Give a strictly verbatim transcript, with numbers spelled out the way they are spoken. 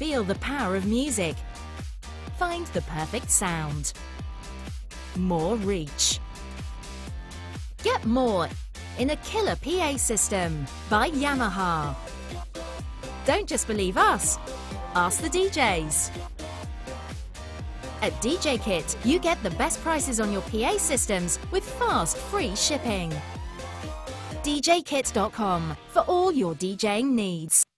feel the power of music. Find the perfect sound. More reach. Get more in a killer P A system by Yamaha. Don't just believe us, ask the D Js. At D J Kit, you get the best prices on your P A systems with fast, free shipping. d j kit dot com for all your DJing needs.